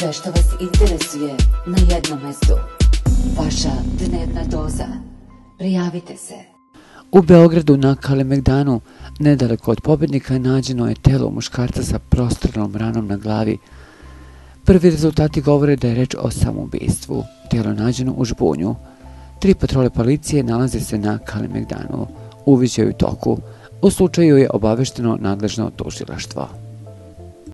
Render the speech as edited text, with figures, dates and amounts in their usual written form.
Sve što vas interesuje na jednom mestu. Vaša dnevna doza. Prijavite se. U Beogradu na Kalemegdanu, nedaleko od pobednika, nađeno je telo muškarca sa prostranom ranom na glavi. Prvi rezultati govore da je reč o samoubistvu. Telo je nađeno u žbunju. 3 patrole policije nalaze se na Kalemegdanu. Uviđaj u toku. U slučaju je obavešteno nadležno tužilaštvo.